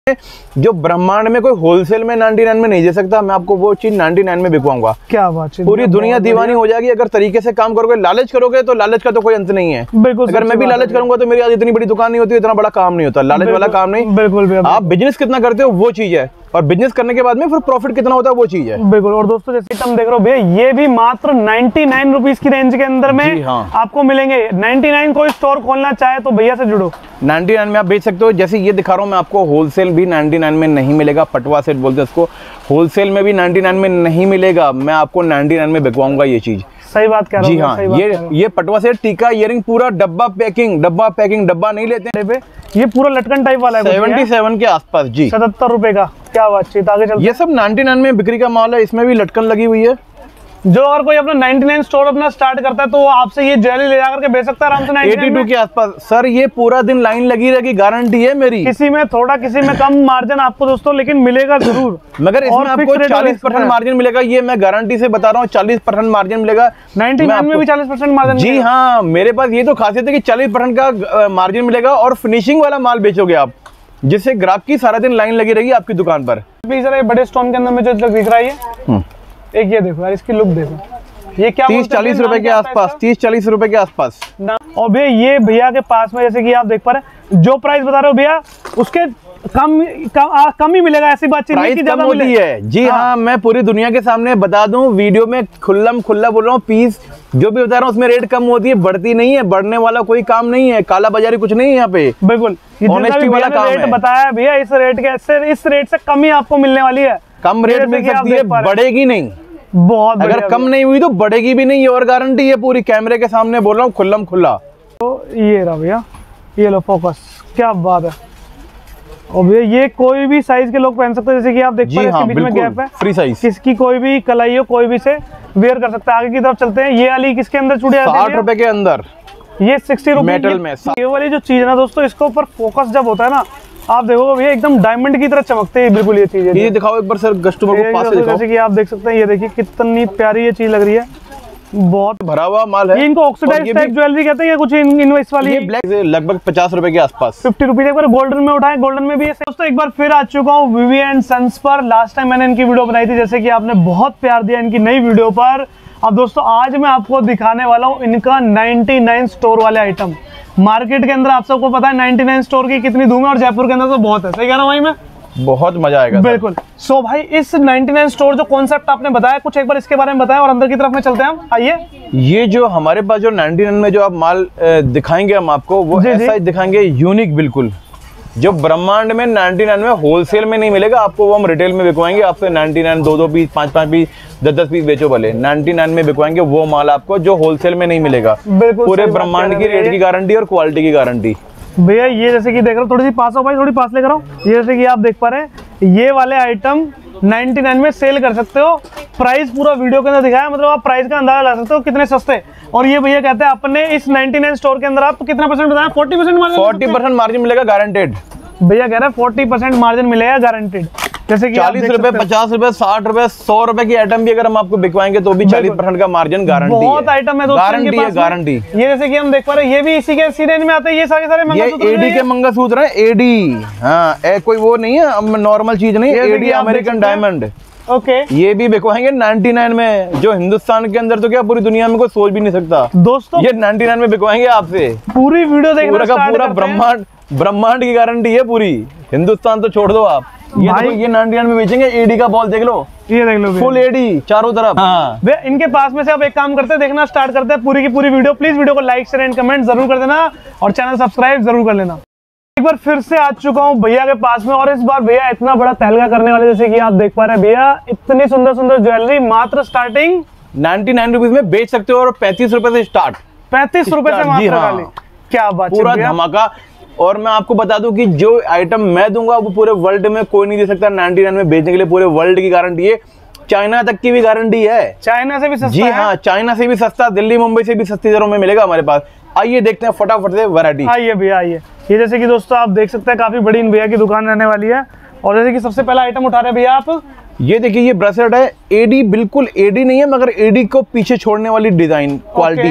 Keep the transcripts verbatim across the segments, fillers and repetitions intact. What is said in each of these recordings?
जो ब्रह्मांड में कोई होलसेल में निन्यानवे में नहीं दे सकता, मैं आपको वो चीज निन्यानवे में बिकवाऊंगा। क्या बात है, पूरी दुनिया दीवानी हो जाएगी अगर तरीके से काम करोगे। लालच करोगे तो लालच का तो कोई अंत नहीं है। बिल्कुल, अगर मैं भी लालच करूंगा तो मेरी आज इतनी बड़ी दुकान नहीं होती, इतना बड़ा काम नहीं होता। लालच वाला काम नहीं। बिल्कुल, आप बिजनेस कितना करते हो वो चीज है, और बिजनेस करने के बाद में फिर प्रॉफिट कितना होता है वो चीज है। बिल्कुल। और दोस्तों जैसे तुम देख रहे हो भैया, ये भी मात्र नाइनटी नाइन रुपीज की रेंज के अंदर में हाँ। आपको मिलेंगे। नाइनटी नाइन कोई स्टोर खोलना चाहे तो भैया से जुड़ो, नाइनटी नाइन में आप बेच सकते हो। जैसे ये दिखा रहा हूँ मैं आपको, होलसेल भी नाइनटी नाइन में नहीं मिलेगा। पटवा सेट बोलते हैं उसको, होलसेल में भी नाइनटी नाइन में नहीं मिलेगा। मैं आपको नाइनटी नाइन में बिकवाऊंगा ये चीज। सही बात कह रहा हूँ। जी हाँ, ये ये पटवा सेट टीका इयरिंग पूरा डब्बा पैकिंग, डब्बा पैकिंग, डब्बा नहीं लेते हैं। ये पूरा लटकन टाइप वाला है, सतहत्तर के आसपास जी, सतहत्तर रुपए का। क्या बातचीत, आगे चलते। ये सब नाइनटी नाइन में बिक्री का माल है। इसमें भी लटकन लगी हुई है। जो अगर कोई अपना नाइनटी नाइन स्टोर अपना स्टार्ट करता है तो वो आपसे ये ज्वेलरी ले जाकर के बेच सकता है आराम से नाइनटी नाइन बयासी के आसपास। सर ये पूरा दिन लाइन लगी रहेगी, गारंटी है मेरी। किसी में थोड़ा, किसी में कम मार्जिन आपको दोस्तों, लेकिन मिलेगा जरूर। मगर इसमें आपको चालीस परसेंट मार्जिन मिलेगा, ये मैं गारंटी से बता रहा हूँ। चालीस परसेंट मार्जिन मिलेगा नाइनटी नाइन में भी चालीस परसेंट मार्जिन। जी हाँ, मेरे पास ये तो खासियत है कि चालीस परसेंट का मार्जिन मिलेगा और फिनिशिंग वाला माल बेचोगे आप, जिससे ग्राहक की सारा दिन लाइन लगी रहेगी आपकी दुकान पर। जरा बड़े स्टोन के अंदर में जो दिख रहा है, एक ये देखो यार, इसकी लुक देखो। ये क्या तीस चालीस रुपए के आसपास, तीस चालीस रुपए के आसपास। और भैया ये भैया के पास में जैसे कि आप देख पा रहे हैं, जो प्राइस बता रहे हो भैया उसके कम कम, कम ही मिलेगा। ऐसी बातचीत नहीं कि ज्यादा होती है। जी हाँ, हाँ, मैं पूरी दुनिया के सामने बता दूं, वीडियो में खुल्लम खुल्ला बोल रहा हूँ। पीस जो भी बता रहा हूँ उसमें रेट कम होती है, बढ़ती नहीं है। बढ़ने वाला कोई काम नहीं है, काला बाजारी कुछ नहीं है यहाँ पे। बिल्कुल, ऑनेस्टी वाला काम है। बताया भैया, इस रेट के इस रेट से कम ही आपको मिलने वाली है। कम रेट मिल सकती है, बढ़ेगी नहीं। बहुत अगर कम नहीं हुई तो बढ़ेगी भी नहीं, और गारंटी है पूरी। कैमरे के सामने बोल रहा हूँ, खुल्लम खुल्ला। तो ये रहा भैया, ये लो फोकस, क्या बात है। और भैया ये कोई भी साइज के लोग पहन सकते हैं, जैसे कि आप देख पा रहे हैं इसके बीच में गैप है, फ्री साइज। किसकी कोई भी कलाई हो, कोई भी से वेयर कर सकता है। आगे की तरफ चलते हैं। ये वाली किसके अंदर चूड़ियां आती है? साठ रुपए के अंदर, ये सिक्सटी रुपए मेटल में। ये वाली जो चीज है ना दोस्तों, इसके ऊपर फोकस जब होता है ना, आप देखोगे भैया एकदम डायमंड की तरह चमकते हैं बिल्कुल ये चीजें। ये दिखाओ एक बार सर, कस्टमर को पास से दिखाओ। जैसे कि आप देख सकते हैं, ये देखिए कितनी प्यारी ये चीज लग रही है, बहुत भरा हुआ माल है। ये इनको ऑक्सीडाइज्ड टाइप ज्वेलरी कहते हैं या कुछ इनवॉइस वाली? ये ब्लैक लगभग पचास रुपए के आसपास, फिफ्टी रुपीज। एक बार गोल्डन में उठाए, गोल्डन में भी है दोस्तों। एक बार फिर आ चुका हूँ विवी एंड सन्स पर। लास्ट टाइम मैंने इनकी वीडियो बनाई थी, जैसे कि आपने बहुत प्यार दिया इनकी नई वीडियो पर। अब दोस्तों आज मैं आपको दिखाने वाला हूँ इनका नाइनटी नाइन स्टोर वाले आइटम। मार्केट के अंदर आप सबको पता है नाइनटी नाइन स्टोर की कितनी धूम है, और जयपुर के अंदर तो बहुत है। सही कह रहा हूँ भाई मैं? बहुत मजा आएगा। बिल्कुल। सो so, भाई इस नाइनटी नाइन स्टोर जो कॉन्सेप्ट आपने बताया, कुछ एक बार इसके बारे में बताएं, और अंदर की तरफ में चलते हैं हम। आइए। ये जो हमारे पास जो नाइनटी नाइन में जो आप माल दिखाएंगे हम आपको, वो ऐसा ही दिखाएंगे, यूनिक बिल्कुल। जो ब्रह्मांड में नाइनटी नाइन में होलसेल में नहीं मिलेगा आपको, वो हम रिटेल में बिकवाएंगे आपसे। नाइनटी नाइन दो दो पीस, पांच पांच पीस, दस दस पीस बेचो भले, नाइनटी नाइन में बिकवाएंगे वो माल आपको, जो होलसेल में नहीं मिलेगा। पूरे ब्रह्मांड की रेट की गारंटी और क्वालिटी की गारंटी। भैया ये जैसे कि देख रहे हो, थोड़ी सी पास हो भाई, थोड़ी पास लेकर आओ। ये जैसे कि आप देख पा रहे हैं, ये वाले आइटम नाइनटी नाइन में सेल कर सकते हो। प्राइस पूरा वीडियो के अंदर दिखाया, मतलब आप प्राइस का अंदाजा ला सकते हो कितने सस्ते। और ये भैया कहते हैं अपने इस नाइनटी नाइन स्टोर के अंदर आप कितना परसेंट बताया? Forty percent margin. Forty percent margin मिलेगा गारंटेड। भैया कह रहे हैं फोर्टी परसेंट मार्जिन मिलेगा गारंटेड। जैसे कि चालीस रुपए, पचास रुपए, साठ रुपए, सौ रुपए की आइटम भी अगर हम आपको बिकवाएंगे तो भी चालीस परसेंट का मार्जिन गारंटी है। बहुत आइटम है दोस्तों, गारंटी है, गारंटी। ये जैसे कि हम देख पा रहे हैं, ये भी इसी के इसी रेंज में आते हैं। ये सारे सारे मंगलसूत्र, ये एडी के मंगलसूत्र हैं, एडी। हाँ, ए, कोई वो नहीं है, नॉर्मल चीज नहीं, एडी अमेरिकन डायमंड। ओके, ये भी बिकवाएंगे नाइनटी नाइन में, जो हिंदुस्तान के अंदर तो क्या पूरी दुनिया में कोई सोच भी नहीं सकता दोस्तों। ये नाइनटी नाइन में बिकवाएंगे आपसे। पूरी वीडियो देखना, पूरा का पूरा ब्रह्मांड, ब्रह्मांड की गारंटी है पूरी। हिंदुस्तान तो छोड़ दो आप, ये देखो, ये नाइनटी नाइन में बेचेंगे। एडी का बॉल देख लो, ये देख लो, फुल एडी चारों तरफ। हाँ, इनके पास में से आप एक काम करते हैं, देखना स्टार्ट करते हैं पूरी की पूरी वीडियो। प्लीज वीडियो को लाइक शेयर एंड कमेंट जरूर कर देना, और चैनल सब्सक्राइब जरूर कर लेना। एक बार फिर से आ चुका हूँ भैया के पास में, और इस बार भैया इतना बड़ा तहलका करने वाले, जैसे कि आप देख पा रहे हैं भैया, इतनी सुंदर सुंदर ज्वेलरी मात्र स्टार्टिंग नाइनटी नाइन रुपीज में बेच सकते हो, और पैंतीस रुपए से स्टार्ट। पैंतीस रुपए से मात्र खाली। क्या बात, पूरा धमाका। और मैं आपको बता दूं कि जो आइटम मैं दूंगा वो पूरे वर्ल्ड में कोई नहीं दे सकता। नाइनटी नाइन में बेचने के लिए पूरे वर्ल्ड की गारंटी है, चाइना तक की भी गारंटी है। चाइना से भी सस्ता? जी हाँ, चाइना से भी सस्ता, दिल्ली मुंबई से भी सस्ती दरों में मिलेगा हमारे पास। आइए देखते हैं फटाफट से वैरायटी। आइए भैया आइए। ये जैसे कि दोस्तों आप देख सकते हैं, काफी बड़ी इन भैया की दुकान रहने वाली है। और जैसे कि सबसे पहला आइटम उठा रहे हैं भैया आप, ये देखिए, ये ब्रेसलेट है। एडी बिल्कुल एडी नहीं है, मगर एडी को पीछे छोड़ने वाली डिजाइन, क्वालिटी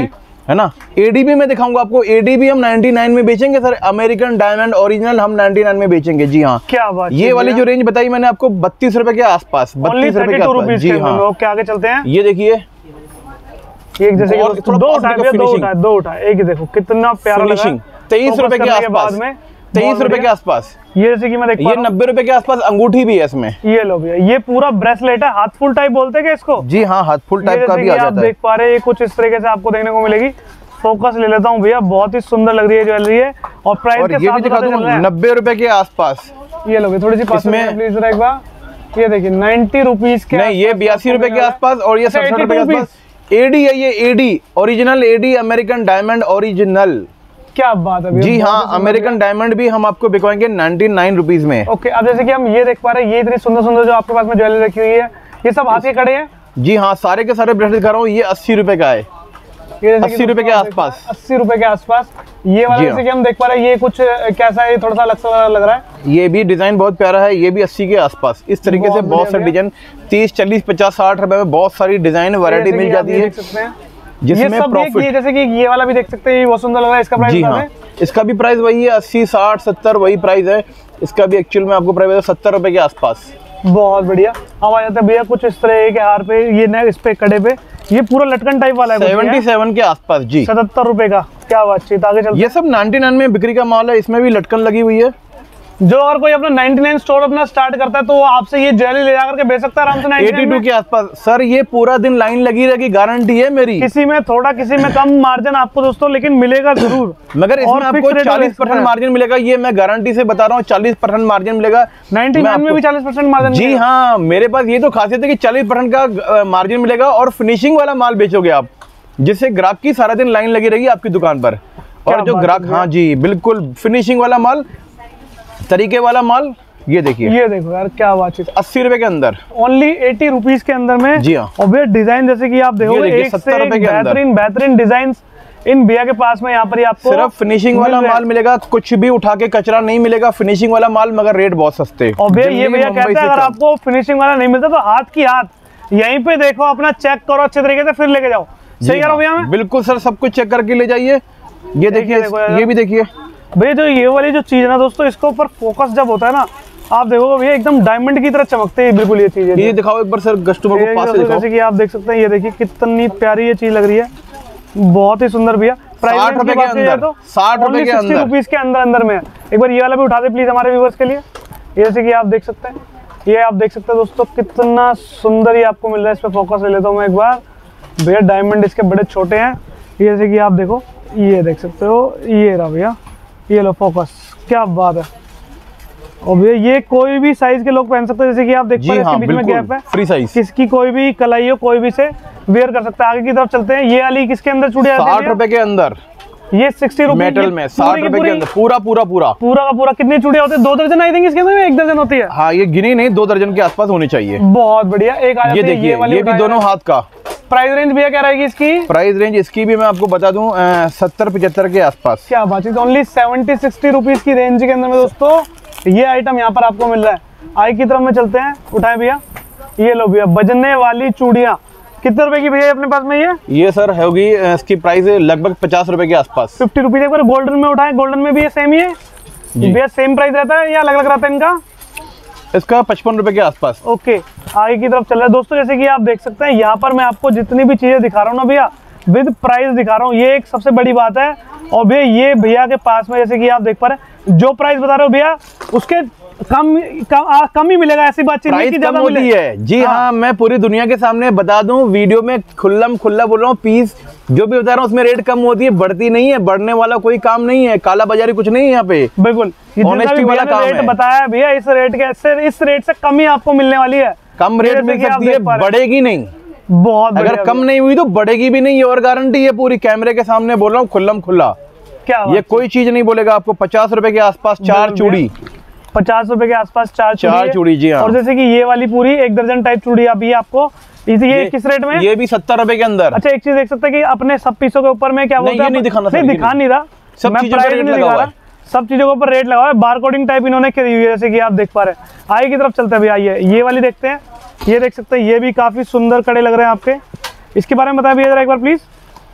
है ना। एडीबी में दिखाऊंगा आपको, एडीबी हम निन्यानवे में बेचेंगे सर, अमेरिकन डायमंड ओरिजिनल हम निन्यानवे में बेचेंगे। जी हाँ, क्या बात। ये वाली जो रेंज बताई मैंने आपको बत्तीस रुपए के आसपास, बत्तीस रुपए के आसपास। जी हाँ, ओके आगे चलते हैं। ये देखिए, एक जैसे कि दो उठाए, दो उठाए, दो उठाए, एक देखो कितना प्यारा लगा। फिनिशिंग तेईस रुपए के आसपास में, तेईस रुपए के आसपास। ये जैसे कि मैं देख पा ये नब्बे रुपए के आसपास अंगूठी भी है इसमें। ये लो भैया, ये पूरा ब्रेसलेट है, हाथ फुल टाइप बोलते हैं क्या इसको? जी हाँ, हाथ फुल टाइप का भी आ जाता है। आप देख पा रहे हैं, ये कुछ इस तरीके से आपको देखने को मिलेगी। फोकस ले लेता हूँ भैया, बहुत ही सुंदर लग रही है ज्वेलरी है। और प्राइस के ये भी दिखा दूं, नब्बे रुपए के आसपास। ये लो थोड़ी सी पास में प्लीज एक बार, ये देखिए नाइन्टी रुपीज के, नहीं ये बयासी रुपए के आसपास और ये सड़सठ रुपए के आसपास। एडी है ये, AD original, AD American diamond original. क्या बात है। जी हाँ, अमेरिकन डायमंड भी हम आपको बिकवाएंगे नाइन्टी नाइन रुपीज में। ओके, अब जैसे कि हम ये देख पा रहे हैं, ये इतनी सुंदर सुंदर जो आपके पास में ज्वेलरी रखी हुई है, ये सब हाथ के कड़े हैं। जी हाँ, सारे के सारे ब्रेसलेट दिखा रहा हूँ, ये अस्सी रुपए का है, अस्सी रुपए के आसपास, अस्सी रुपए के आसपास। ये वाला जैसे कि हम देख पा रहे हैं, ये कुछ कैसा है, थोड़ा सा अलग सा लग रहा है। ये भी डिजाइन बहुत प्यारा है, ये भी अस्सी के आसपास। इस तरीके से बहुत सारे डिजाइन, तीस चालीस पचास साठ रुपए में बहुत सारी डिजाइन वैरायटी मिल जाती है, जिसमें प्रॉफिट। ये जैसे कि ये वाला भी देख सकते हैं, बहुत सुंदर लग रहा है। इसका प्राइस हाँ, इसका भी प्राइस वही है, अस्सी साठ सत्तर वही प्राइस है। इसका भी एक्चुअल में आपको प्राइस है सत्तर रुपए के आसपास। बहुत बढ़िया। अब आ जाते हैं भैया कुछ इस तरह के हार पे, ये ना इस पे कड़े पे, ये पूरा लटकन टाइप वाला है, सतहत्तर के आसपास। जी, सतहत्तर रुपए का। क्या बातचीत, आगे चलते। ये सब निन्यानवे में बिक्री का माल है, इसमें भी लटकन लगी हुई है। जो अगर कोई अपना निन्यानवे स्टोर अपना स्टार्ट करता है तो वो आपसे ये ज्वेलरी ले जाकर के बेच सकता है आराम से बयासी के आसपास। सर ये पूरा दिन लाइन लगी रहेगी, गारंटी है मेरी। किसी में थोड़ा, किसी में कम मार्जिन आपको दोस्तों, लेकिन मिलेगा जरूर। मगर इसमें आपको चालीस परसेंट मार्जिन मिलेगा, ये मैं गारंटी से बता रहा हूँ, चालीस परसेंट मार्जिन मिलेगा। निन्यानवे में भी चालीस परसेंट मार्जिन। जी हाँ, मेरे पास ये तो खासियत है कि चालीस परसेंट का मार्जिन मिलेगा और फिनिशिंग वाला माल बेचोगे आप, जिससे ग्राहक की सारा दिन लाइन लगी रहेगी आपकी दुकान पर। और जो ग्राहक, हाँ जी बिल्कुल, फिनिशिंग वाला माल, तरीके वाला माल। ये देखिए, ये देखो यार क्या बात है, अस्सी रुपए के अंदर, ओनली अस्सी रुपीस के अंदर में। जी हाँ, और भैया डिजाइन जैसे कि आप देखोगे, एक से एक बेहतरीन बेहतरीन डिजाइन इन भैया के पास में। यहाँ पर आपको सिर्फ फिनिशिंग वाला माल मिलेगा, कुछ भी उठा के कचरा नहीं मिलेगा, फिनिशिंग वाला माल, मगर रेट बहुत सस्ते। और भैया ये भैया कहते हैं अगर आपको फिनिशिंग वाला नहीं मिलता तो हाथ की हाथ यहीं पे देखो, अपना चेक करो अच्छे तरीके से, फिर लेके जाओ। सही कह रहा हूं भैया मैं? बिल्कुल सर, सब कुछ चेक करके ले जाइए। ये देखिए, ये भी देखिए भैया, जो ये वाली जो चीज है ना दोस्तों, इसके ऊपर फोकस जब होता है ना, आप देखोगे भैया एकदम डायमंड की तरह चमकते हैं बिल्कुल ये चीजें। ये दिखाओ एक बार सर, कस्टमर को पास से दिखाओ। जैसे कि आप देख सकते हैं, ये देखिए कितनी प्यारी ये चीज लग रही है, बहुत ही सुंदर भैया। साठ रुपए के अंदर, साठ रुपए के अंदर, रुपीस के अंदर अंदर में। एक बार ये वाला भी उठा दे प्लीज हमारे व्यूअर्स के लिए। ये जैसे कि आप देख सकते हैं, ये आप देख सकते हैं दोस्तों, कितना सुंदर ये आपको मिल रहा है। इस पे फोकस ले लेता हूँ मैं एक बार भैया। डायमंड इसके बड़े छोटे हैं, ये जैसे कि आप देखो, ये देख सकते हो, ये रहा भैया, ये लो फोकस, क्या बात है। और भैया ये कोई भी साइज के लोग पहन सकते हैं, जैसे कि आप देख पा रहे हैं, इसके बीच में गैप है, फ्री साइज, किसकी कोई भी कलाई हो, कोई भी से वेयर कर सकता है। आगे की तरफ चलते हैं, ये वाली किसके अंदर चूड़ियां आती है? साठ रुपए के अंदर, ये सिक्सटी रुपए मेटल में, साठ रुपए के अंदर, पूरा पूरा पूरा पूरा का पूरा। कितनी चूड़ियां होती है? दो दर्जन आई थिंक इसके अंदर, एक दर्जन होती है। हाँ, ये गिनी नहीं, दो दर्जन के आसपास होनी चाहिए। बहुत बढ़िया। एक ये देखिए, ये भी दोनों हाथ का। प्राइस रेंज भैया क्या रहेगी इसकी? प्राइस रेंज इसकी भी मैं आपको बता दूं, सत्तर पचहत्तर के आसपास। क्या बात है, ओनली सेवेंटी सिक्सटी रुपीज की रेंज के अंदर में दोस्तों ये आइटम यहाँ पर आपको मिल रहा है। आई की तरफ में चलते हैं, उठाए भैया, ये लो भैया, बजने वाली चूड़ियाँ। कितने रुपए की भैया अपने पास में ये? ये सर होगी, इसकी प्राइस लगभग पचास रुपए के आसपास, फिफ्टी रुपीज। एक बार गोल्डन में उठाए, गोल्डन में भी ये सेम ही है भैया? सेम प्राइस रहता है या अलग अलग रहता है इनका? इसका पचपन रुपए के आसपास। ओके, आगे की तरफ चल रहा है दोस्तों। जैसे कि आप देख सकते हैं, यहाँ पर मैं आपको जितनी भी चीजें दिखा रहा हूँ ना भैया, विद प्राइस दिखा रहा हूँ, ये एक सबसे बड़ी बात है। और भैया ये भैया के पास में, जैसे कि आप देख पा रहे हैं, जो प्राइस बता रहे हो भैया, उसके कम कम, आ, कम ही मिलेगा। ऐसी बातचीत नहीं कि ज्यादा होती है। जी हाँ, हाँ, मैं पूरी दुनिया के सामने बता दूं, वीडियो में खुल्लम खुल्ला बोल रहा हूँ, पीस जो भी बता रहा हूँ उसमें रेट कम होती है, बढ़ती नहीं है। बढ़ने वाला कोई काम नहीं है, काला बाजारी कुछ नहीं है यहाँ पे। बिल्कुल ऑनेस्टी वाला काम है। बताया भैया, इस रेट के, इस रेट से कम ही आपको मिलने वाली है। कम रेट मिल सकती है, बढ़ेगी नहीं। बहुत, अगर कम नहीं हुई तो बढ़ेगी भी नहीं, ये और गारंटी है पूरी। कैमरे के सामने बोल रहा हूँ, खुल्लम खुल्ला। क्या ये कोई चीज नहीं बोलेगा आपको। पचास रुपए के आसपास चार चूड़ी, पचास रुपए के आसपास चार चार चूड़ी। जी हाँ। और जैसे कि ये वाली पूरी एक दर्जन टाइप चूड़ी अभी आपको, इसे ये, ये किस रेट में? ये भी सत्तर रुपए के अंदर। अच्छा, एक चीज देख सकते हैं कि अपने सब पीसों के ऊपर में क्या बोलते हैं? नहीं दिखाना, नहीं दिखा नहीं रहा, सब चीजों पर रेट लगा हुआ है। सब चीजों के ऊपर रेट लगा हुआ है, बार कोडिंग टाइप इन्होंने करी हुई है, जैसे कि आप देख पा रहे हैं। आगे की तरफ चलते हैं भैया, ये ये वाली देखते हैं। ये देख सकते हैं, ये भी काफी सुंदर कड़े लग रहे हैं आपके। इसके बारे में बताया भैया जरा एक बार प्लीज।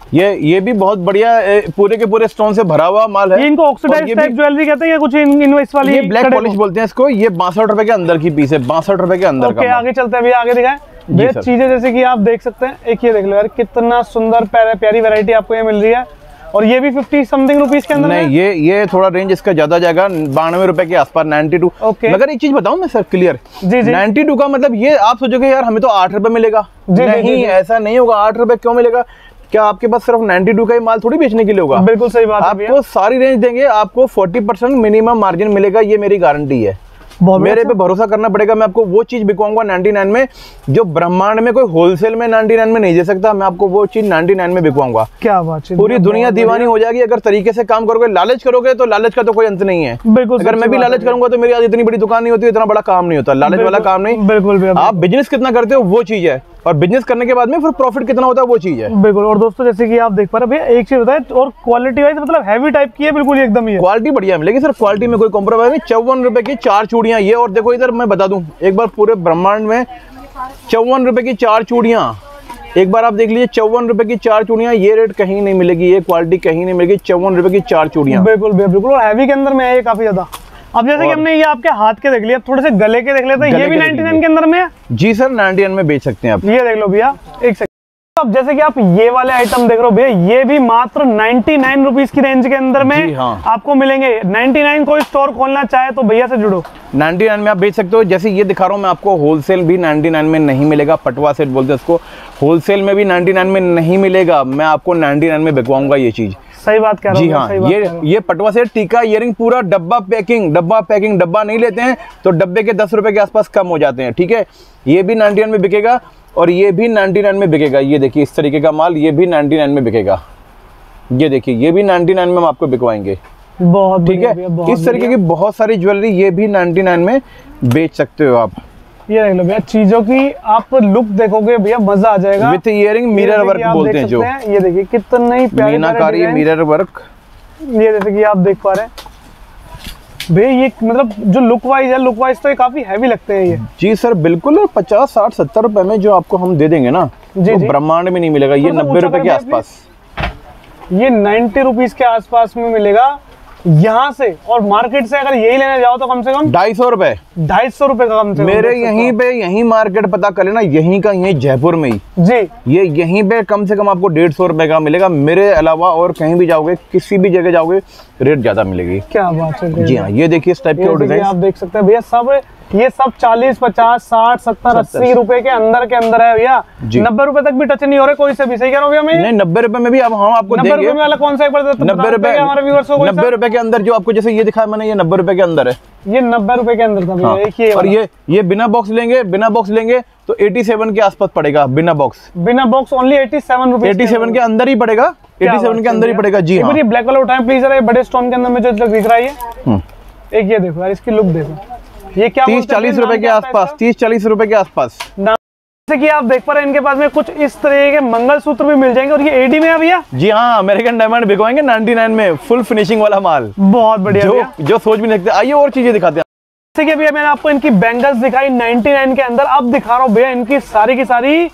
ये ये भी बहुत बढ़िया पूरे के पूरे स्टोन से भरा हुआ माल है। ये इनको ऑक्सीडाइज टाइप ज्वेलरी कहते हैं या कुछ इनवेस्ट वाली? ये ब्लैक पॉलिश बोलते हैं इसको। ये बासठ रुपए के अंदर की पीस है, बासठ रुपए के अंदर का। आगे चलते हैं भैया, आगे दिखाएं बेस्ट चीजें जैसे कि आप देख सकते हैं। एक ये देख लो यार, कितना सुंदर प्यारी वैरायटी आपको ये मिल रही है। और ये भी फिफ्टी समथिंग रुपीस के अंदर नहीं, ये ये थोड़ा रेंज इसका ज्यादा जाएगा, बानवे रुपए के आसपास, नाइन्टी टू। ओके, मगर एक चीज बताऊं मैं सर क्लियर, जी जी, नाइन्टी टू का मतलब ये आप सोचोगे यार हमें तो आठ रुपए मिलेगा। जी, नहीं, जी, जी, ऐसा नहीं होगा। आठ रुपए क्यों मिलेगा? क्या आपके पास सिर्फ नाइन्टी टू का ही माल थोड़ी बेचने के लिए होगा? बिल्कुल सही बात है। आपको सारी रेंज देंगे, आपको फोर्टी परसेंट मिनिमम मार्जिन मिलेगा, ये मेरी गारंटी है। मेरे पे भरोसा करना पड़ेगा। मैं आपको वो चीज बिकवाऊंगा नाइन्टी नाइन में जो ब्रह्मांड में कोई होलसेल में नाइन्टी नाइन में नहीं दे सकता। मैं आपको वो चीज नाइन्टी नाइन में बिकवाऊंगा। क्या बात है, पूरी दुनिया दीवानी हो जाएगी अगर तरीके से काम करोगे। लालच करोगे तो लालच का तो कोई अंत नहीं है। बिल्कुल, अगर मैं भी लालच करूंगा तो मेरी आज इतनी बड़ी दुकान नहीं होती, इतना बड़ा काम नहीं होता। लालच वाला काम नहीं। बिल्कुल, आप बिजनेस कितना करते हो वो चीज है, और बिजनेस करने के बाद में फिर प्रॉफिट कितना होता है वो चीज है। बिल्कुल। और दोस्तों जैसे कि आप देख पा रहे हैं भैया, एक चीज बताए, और क्वालिटी वाइज मतलब हैवी टाइप की है बिल्कुल एकदम ही। क्वालिटी बढ़िया मिलेगी सर, क्वालिटी में कोई कॉम्प्रोमाइज नहीं। चौवन रुपए की चार चूड़ियां ये, और देखो इधर मैं बता दूं एक बार, पूरे ब्रह्मांड में चौवन रुपए की चार चूड़ियां, एक बार आप देख लीजिए, चौवन रुपए की चार चूड़ियां। ये रेट कहीं नहीं मिलेगी, ये क्वालिटी कहीं नहीं मिलेगी। चौवन रुपए की चार चूड़ियां। बिल्कुल बिल्कुल। और हैवी के अंदर में है ये काफी ज्यादा। अब जैसे कि हमने ये आपके हाथ के देख लिया, थोड़े से गले के देख लेते हैं। ये भी नाइन्टी नाइन के अंदर में है? जी सर, नाइन्टी नाइन में बेच सकते हैं आप। ये देख लो भैया, एक सेकंड। अब जैसे कि आप ये वाले आइटम देख रहे हो भैया, ये भी मात्र नाइन्टी नाइन रुपीस की रेंज के अंदर में हाँ। आपको मिलेंगे। नाइन्टी नाइन कोई स्टोर खोलना चाहे तो भैया से जुड़ो, नाइन्टी नाइन में आप बेच सकते हो। जैसे ये दिखा रहा हूँ मैं आपको, होलसेल भी नाइन्टी नाइन में नहीं मिलेगा। पटवा सेट बोलते हैं उसको, होलसेल में भी नाइन्टी नाइन में नहीं मिलेगा। मैं आपको नाइन्टी नाइन में बिकवाऊंगा ये चीज। सही बात कह रहा हूं। जी हाँ, ये ये पटवा सेट टीका इयरिंग पूरा डब्बा पैकिंग, डब्बा पैकिंग। डब्बा नहीं लेते हैं तो डब्बे के दस रुपए के आसपास कम हो जाते हैं, ठीक है। ये भी नाइन्टी नाइन में बिकेगा और ये भी नाइन्टी नाइन में बिकेगा। ये देखिए इस तरीके का माल, ये भी नाइन्टी नाइन में बिकेगा। ये देखिए ये भी नाइन्टी नाइन में हम आपको बिकवाएंगे। बहुत ठीक है। इस तरीके की बहुत सारी ज्वेलरी ये भी नाइन्टी नाइन में बेच सकते हो आप। ये देख लो भैया, चीजों की आप लुक देखोगे भैया, मजा आ जाएगा। विथ इयरिंग मिरर वर्क बोलते हैं जो, ये देखिए कितना ही प्यारी मीनाकारी मिरर वर्क। ये जैसे कि आप देख पा रहे हैं भैया, ये मतलब जो लुक वाइज है, लुक वाइज तो ये काफी हैवी लगते हैं ये। जी सर बिल्कुल। और पचास साठ सत्तर रुपए में जो आपको हम दे देंगे ना, जी तो जी, ब्रह्मांड में नहीं मिलेगा। ये नब्बे रुपए के आसपास, ये नाइन्टी रुपीज के आसपास में मिलेगा यहाँ से। और मार्केट से अगर यही लेने जाओ तो कम से कम ढाई सौ रुपए, ढाई सौ रुपए का कम से कम। मेरे यहीं पे यहीं मार्केट पता कर लेना, यहीं का, यहीं जयपुर में ही जी, ये यहीं पे कम से कम आपको डेढ़ सौ रुपए का मिलेगा। मेरे अलावा और कहीं भी जाओगे, किसी भी जगह जाओगे, रेट ज्यादा मिलेगी। क्या बात है। जी हाँ, ये देखिए इस टाइप के डिजाइन आप देख सकते हैं भैया, सब ये सब चालीस पचास साठ सत्तर अस्सी रुपए के अंदर के अंदर है भैया। नब्बे रुपए तक भी टच नहीं हो रहे कोई से भी। सही कह रहा हूँ भैया मैं? नहीं, नब्बे रुपए में भी अब हम आपको देंगे। नब्बे रुपए वाला कौन सा एक बार नब्बे रुपए हमारे व्यूअर्स को? नब्बे रुपए के अंदर जो आपको जैसे ये दिखाया मैंने, ये नब्बे रुपए के अंदर है। ये नब्बे रुपए के अंदर था भैया। हाँ। एक ये और ये ये बिना बॉक्स लेंगे, बिना बॉक्स लेंगे तो सत्तासी के आसपास पड़ेगा। बिना बॉक्स, बिना बॉक्स ओनली सत्तासी रुपए, सत्तासी के अंदर ही पड़ेगा। सत्तासी के अंदर ही पड़ेगा। जी हाँ। ये ब्लैक वाला उठाएं प्लीज, ये बड़े स्टोन के अंदर में जो दिख रहा है। एक ये देखो यार, इसकी लुक देखो। ये क्या तीस चालीस रुपए के आसपास, तीस चालीस रुपए के आसपास। जैसे कि आप देख पा रहे हैं, इनके पास में कुछ इस तरह के मंगलसूत्र भी मिल जाएंगे। और ये एडी में है भैया? जी हाँ, अमेरिकन डायमंड बिकवाएंगे नाइन्टी नाइन में, फुल फिनिशिंग वाला माल। बहुत बढ़िया, जो जो सोच भी नहीं सकते। आइए और चीजें दिखाते हैं। जैसे कि भैया मैंने आपको इनकी बैंगल्स दिखाई नाइन्टी नाइन के अंदर, अब दिखा रहा हूँ भैया इनकी सारी की सारी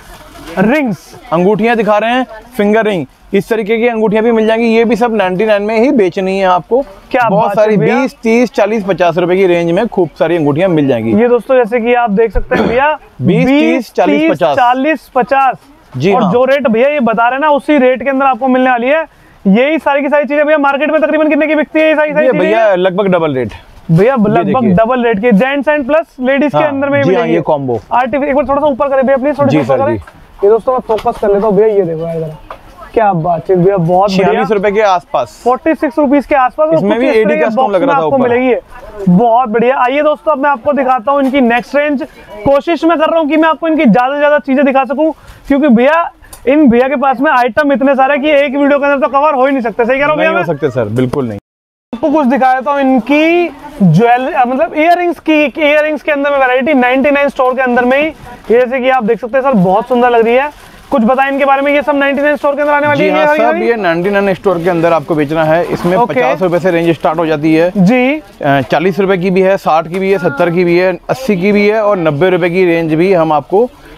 रिंग्स, अंगूठियां दिखा रहे हैं, फिंगर रिंग। इस तरीके की अंगूठियां भी मिल जाएंगी। ये भी सब नाइन्टी नाइन में ही बेचनी है आपको। क्या बहुत सारी बीस तीस चालीस पचास रुपए की रेंज में खूब सारी अंगूठियां मिल जाएंगी। ये दोस्तों जैसे कि आप देख सकते हैं भैया, बीस तीस चालीस पचास चालीस पचास। जी और हाँ। जो रेट भैया ये बता रहे हैं ना, उसी रेट के अंदर आपको मिलने वाली है। यही सारी की सारी चीजें भैया मार्केट में तकरीबन कितने की बिकती है? सारी सारी भैया लगभग डबल रेट भैया, लगभग डबल रेट के जेंट्स एंड प्लस लेडीज के अंदर में मिलेगी ये कॉम्बो। आर्टिफिशियल। एक बार थोड़ा सा ऊपर करें भैया प्लीज, थोड़ा सा ऊपर करें। ये दोस्तों मैं फोकस कर लेता हूँ भैया, ये देखो यार क्या बात है भैया, बहुत छियालीस रुपए के आसपास, फोर्टी सिक्स रुपीज के आसपास। इसमें भी एडी का स्टोन लग रहा था आपको मिलेगी। बहुत बढ़िया। आइए दोस्तों, अब मैं आपको दिखाता हूँ इनकी नेक्स्ट रेंज। कोशिश मैं कर रहा हूँ कि मैं आपको इनकी ज्यादा से ज्यादा चीजें दिखा सकूं, क्योंकि भैया इन भैया के पास में आइटम इतने सारे कि एक वीडियो के अंदर तो कवर हो ही नहीं सकते। सही कह रहा हूँ भैया? नहीं हो सकते सर, बिल्कुल नहीं। आपको कुछ दिखाया था इनकी ज्वेलरी, मतलब इयररिंग्स की, इयररिंग्स के अंदर में वैरायटी नाइन्टी नाइन स्टोर के अंदर में ही। जैसे कि आप देख सकते हैं सर, बहुत सुंदर लग रही है। कुछ बताएं इनके बारे में। ये सब नाइन्टी नाइन स्टोर के अंदर आने वाली है? जी हाँ, सब ये नाइन्टी नाइन स्टोर के अंदर आपको बेचना है। इसमें पचास रुपए से रेंज स्टार्ट हो जाती है जी, चालीस रुपए की भी है, साठ की भी है, सत्तर की भी है, अस्सी की भी है और नब्बे रुपए की रेंज भी हम आपको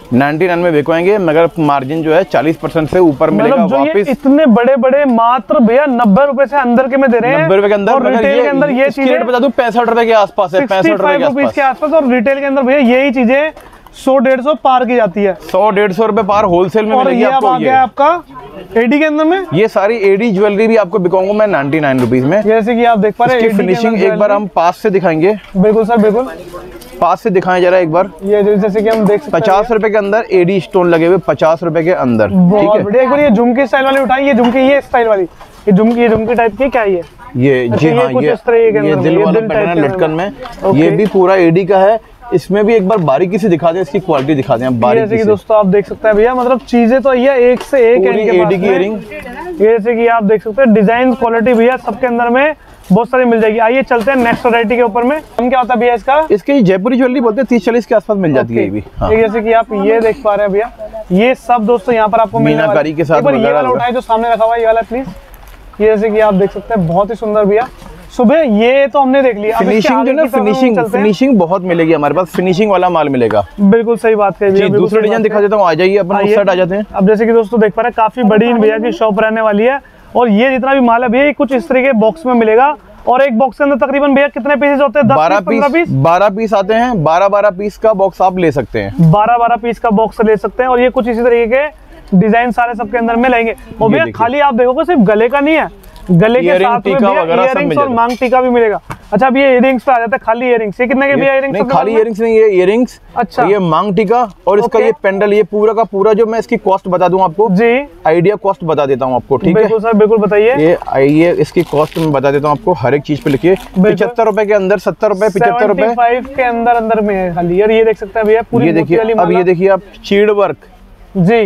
निन्यानवे में बिकवाएंगे, मगर मार्जिन जो है चालीस परसेंट से ऊपर मिलेगा वापस। इतने बड़े बड़े मात्र भैया नब्बे रुपए से अंदर के में दे रहे हैं, नब्बे रुपए के अंदर। और रिटेल के अंदर ये चीजें बता दूं पैंसठ रुपए के आसपास है, पैंसठ रुपए के आसपास, और रिटेल के अंदर भैया यही चीजें सौ डेढ़ सौ पार की जाती है, सौ डेढ़ सौ रुपए पार होलसेल में मिलेगी आपको। और ये आपका एडी के अंदर में ये सारी एडी ज्वेलरी भी आपको बिकाऊंगा मैं नाइनटी नाइन रुपीज में। जैसे कि आप देख पा रहे हैं फिनिशिंग एक बार हम पास से दिखाएंगे। बिल्कुल सर, बिल्कुल पास से दिखाएं जरा एक बार। ये जैसे कि हम देख सकते हैं पचास रुपए के अंदर एडी स्टोन लगे हुए, पचास रुपए के अंदर। ठीक है, बढ़िया। एक बार ये झुमकी स्टाइल वाली उठाई, ये झुमकी ये स्टाइल वाली, ये झुमकी ये झुमकी टाइप की क्या है ये? ये जी हाँ, ये ये दिल वाला पैटर्न है लटकन में, ये भी पूरा एडी का है। इसमें भी एक बार बारीकी से दिखा दें, इसकी क्वालिटी दिखा दें बारीकी से। दोस्तों आप देख सकते हैं भैया, मतलब चीजें तो ये एक से एक एडी की इयरिंग, जैसे कि आप देख सकते हैं डिजाइन क्वालिटी भैया सबके अंदर में बहुत सारी मिल जाएगी। आइए चलते हैं नेक्स्ट वैरायटी के ऊपर में। हम क्या होता है भैया इसका? इसके जयपुरी ज्वेलरी बोलते हैं, तीस चालीस के आसपास मिल जाती है ये भी। हाँ। जैसे कि आप ये देख पा रहे हैं भैया, ये सब दोस्तों यहाँ पर आपको मीनाकारी के साथ ये वाला उठाए जो सामने रखा हुआ है, ये वाला प्लीज। ये जैसे कि आप देख सकते हैं बहुत ही सुंदर भैया। सुबह ये तो हमने देख लिया, फिनिशिंग जो ना फिनिशिंग फिनिशिंग बहुत मिलेगी हमारे पास, फिनिशिंग वाला माल मिलेगा। बिल्कुल सही बात है भैया। दूसरा डिजाइन दिखा देता हूँ, आ जाइए अपन उस साइड आ जाते हैं। अब जैसे कि दोस्तों देख पा रहे हैं काफी बड़ी भैया की शॉप रहने वाली है, और ये जितना भी माल है भैया कुछ इस तरीके बॉक्स में मिलेगा। और एक बॉक्स के अंदर तकरीबन भैया कितने पीसेस होते हैं? बारह पीस, बारह पीस आते हैं। बारह बारह पीस का बॉक्स आप ले सकते हैं, बारह बारह पीस का बॉक्स ले सकते हैं। और ये कुछ इसी तरीके के डिजाइन सारे सबके अंदर में लेंगे। और भैया खाली आप देखोगे सिर्फ गले का नहीं है, गले के साथ में इयरिंग्स और मांग टीका भी मिलेगा। अच्छा अब ये इयरिंग्स पे आ जाता है, खाली इयरिंग्स। ये कितने के भैया इयरिंग्स? नहीं खाली इयरिंग्स नहीं, ये इयरिंग्स, अच्छा ये मांग टीका और इसका ये पेंडल, ये पूरा का पूरा जो मैं इसकी कॉस्ट बता दूं आपको जी, आइडिया कॉस्ट बता देता हूं आपको। ठीक है बिल्कुल सर, बिल्कुल बताइए। ये आइए इसकी कॉस्ट मैं बता देता हूं आपको, हर एक चीज पे लिखिए। पचहत्तर रुपए के अंदर, सत्तर रुपए, पचहत्तर रुपए के अंदर अंदर में है खाली। यार ये देख सकते हैं भैया पूरी। ये देखिए, अब ये देखिए आप चीड़ वर्क जी।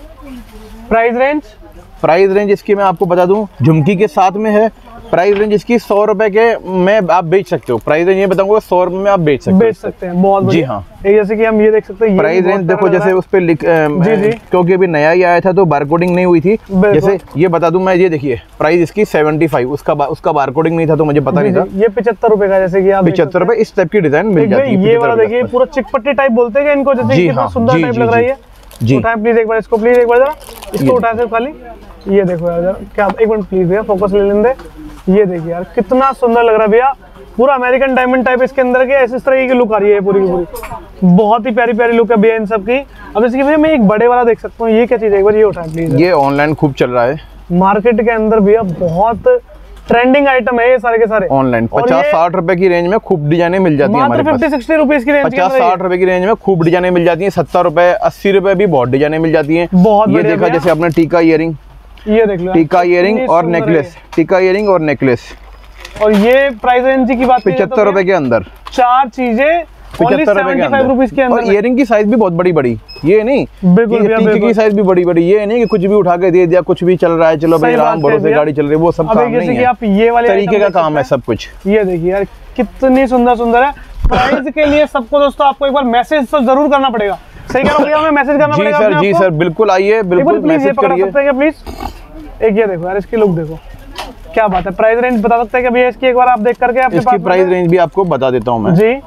प्राइस रेंज प्राइस रेंज इसकी मैं आपको बता दूं, झुमकी के साथ में है। प्राइस रेंज इसकी सौ रुपए के में आप बेच सकते हो। प्राइस रेंज ये बताऊंगा सौ रुपए में आप बेच सकते बेच सकते हैं। बहुत जी हाँ। जैसे कि हम ये देख सकते हैं प्राइस रेंज देखो, जैसे उस पे लिख, जी जी, क्योंकि अभी नया ही आया था तो बारकोडिंग नहीं हुई थी। जैसे ये बता दूं मैं, ये देखिए प्राइस इसकी सेवेंटी फाइव, उसका उसका बारकोडिंग नहीं था तो मुझे पता नहीं था। ये पचहत्तर रुपए का, जैसे कि आप पचहत्तर रुपए इस टाइप की डिजाइन मिल जाती है। ये वाला देखिए पूरा चिकपट्टी टाइप बोलते हैं इनको, जैसे कितना सुंदर टाइप लग रही है जी। उठाएं प्लीज एक बार इसको, प्लीज एक बार जरा इसको उठाएं सिर्फ खाली। ये देखो यार क्या, एक मिनट प्लीज भैया फोकस ले लेंगे। ये देखिए यार कितना सुंदर लग रहा है भैया, पूरा अमेरिकन डायमंड टाइप इसके अंदर के ऐसे इस तरह की लुक आ रही है पूरी की पूरी। बहुत ही प्यारी प्यारी लुक है भैया इन सब की। अब जैसे कि भैया मैं एक बड़े वाला देख सकता हूँ, ये क्या चीज है? एक बार ये उठाएं प्लीज। ये ऑनलाइन खूब चल रहा है मार्केट के अंदर भैया, बहुत ट्रेंडिंग आइटम है ये सारे के सारे। ऑनलाइन पचास साठ रुपए की रेंज में खूब डिजाइने मिल जाती है हमारे पास। फिफ्टी सिक्सटी रुपीस की रेंज, पचास साठ रुपए की रेंज में खूब डिजाइने मिल जाती है। सत्तर रुपए अस्सी रुपए भी बहुत डिजाइने मिल जाती है। बहुत ये देखा जैसे आपने टीका इयरिंग, ये देख लो टीका इयरिंग और नेकलेस, टीका इयरिंग और नेकलेस। और ये प्राइस रेंज की बात पचहत्तर रुपए के अंदर चार चीजें पचहत्तर रुपए के अंदर। और इयरिंग की साइज भी बहुत बड़ी बड़ी, ये नहीं बिल्कुल की साइज भी बड़ी बड़ी, ये नहीं कि कुछ भी उठा के दे दिया, कुछ भी चल रहा है चलो भाई राम भरोसे गाड़ी चल रही है, वो सब काम नहीं है। आप ये वाले तरीके का काम है सब कुछ। ये देखिए यार कितनी सुंदर सुंदर है। प्राइस के लिए सबको दोस्तों आपको एक बार मैसेज तो जरूर करना पड़ेगा। सही कह रहा हूं भैया, हमें मैसेज करना पड़ेगा। जी सर, जी सर बिल्कुल, आइए बिल्कुल मैसेज करिए प्लीज। एक ये देखो यार, इसकी लुक देखो क्या बात है। प्राइस रेंज बता सकते हैं कि भैया इसकी एक बार आप देख करके आपके इसकी प्राइस रेंज भी आपको बता देता हूँ मैं जी।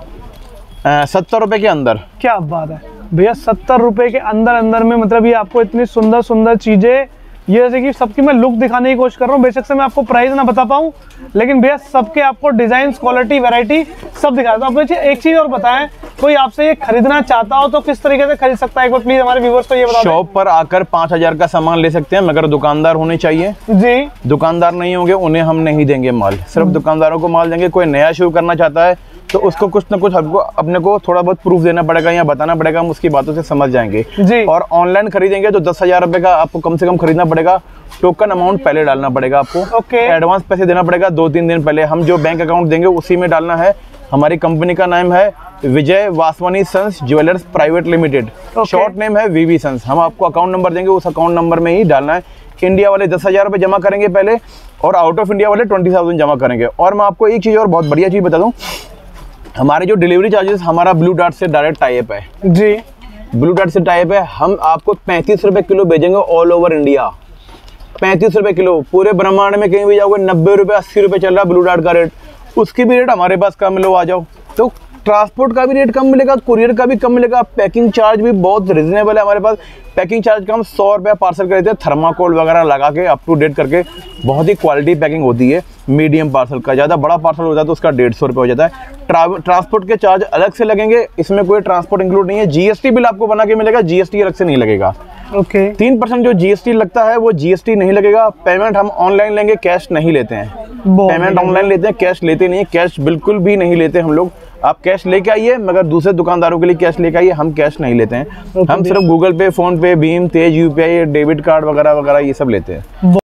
सत्तर रुपए के अंदर। क्या बात है भैया, सत्तर रुपए के अंदर अंदर में मतलब ये आपको इतनी सुंदर सुंदर चीजें, ये जैसे कि सबकी मैं लुक दिखाने की कोशिश कर रहा हूँ। बेशक से मैं आपको प्राइस ना बता पाऊँ, लेकिन भैया सबके आपको डिजाइन, क्वालिटी, वैरायटी सब दिखा देता हूँ। एक चीज और बताएं, कोई आपसे ये खरीदना चाहता हो तो किस तरीके से खरीद सकता है? एक बार प्लीज हमारे व्यूअर्स को ये बताओ। शॉप पर आकर पाँच हजार का सामान ले सकते हैं, मगर दुकानदार होने चाहिए जी। दुकानदार नहीं होंगे उन्हें हम नहीं देंगे माल, सिर्फ दुकानदारों को माल देंगे। कोई नया शुरू करना चाहता है तो उसको कुछ ना कुछ हमको अपने को थोड़ा बहुत प्रूफ देना पड़ेगा या बताना पड़ेगा, हम उसकी बातों से समझ जाएंगे जी। और ऑनलाइन खरीदेंगे तो दस हजार रुपए का आपको कम से कम खरीदना पड़ेगा। टोकन अमाउंट पहले डालना पड़ेगा आपको, ओके। एडवांस पैसे देना पड़ेगा दो तीन दिन पहले। हम जो बैंक अकाउंट देंगे उसी में डालना है। हमारी कंपनी का नाम है Vijay Vaswani sons jewellers private limited, short name है वीवी सन्स। हम आपको अकाउंट नंबर देंगे, उस अकाउंट नंबर में ही डालना है। इंडिया वाले दस हजार रुपये जमा करेंगे पहले, और आउट ऑफ इंडिया वाले ट्वेंटी थाउजेंड जमा करेंगे। और मैं आपको एक चीज़ और बहुत बढ़िया चीज़ बता दूँ, हमारे जो डिलीवरी चार्जेस, हमारा ब्लू डार्ट से डायरेक्ट टाइप है जी। ब्लू डार्ट से टाइप है, हम आपको पैंतीस रुपए किलो भेजेंगे ऑल ओवर इंडिया। पैंतीस रुपए किलो पूरे ब्रह्मांड में कहीं भी जाओगे, नब्बे रुपए अस्सी रुपए चल रहा है ब्लू डार्ट का रेट, उसकी भी रेट हमारे पास कम लो आ जाओ तो ट्रांसपोर्ट का भी रेट कम मिलेगा, कुरियर का भी कम मिलेगा, पैकिंग चार्ज भी बहुत रिजनेबल है हमारे पास। पैकिंग चार्ज का हम सौ रुपया पार्सल कर देते हैं, थर्माकोल वगैरह लगा के अप टू डेट करके, बहुत ही क्वालिटी पैकिंग होती है। मीडियम पार्सल का, ज़्यादा बड़ा पार्सल हो जाता है तो उसका डेढ़ सौ रुपये हो जाता है। ट्रांसपोर्ट के चार्ज अलग से लगेंगे, इसमें कोई ट्रांसपोर्ट इंक्लूड नहीं है। जीएसटी बिल आपको बना के मिलेगा, जीएसटी अलग से नहीं लगेगा। Okay okay. तीन परसेंट जो जीएसटी लगता है वो जीएसटी नहीं लगेगा। पेमेंट हम ऑनलाइन लेंगे, कैश नहीं लेते हैं। पेमेंट ऑनलाइन लेते हैं, कैश लेते नहीं है। कैश बिल्कुल भी नहीं लेते हम लोग। आप कैश लेके आइए, मगर दूसरे दुकानदारों के लिए कैश लेके आइए, हम कैश नहीं लेते हैं। okay. हम सिर्फ गूगल पे, फोन पे, भीम, तेज, यूपीआई, डेबिट कार्ड वगैरह वगैरह ये सब लेते हैं।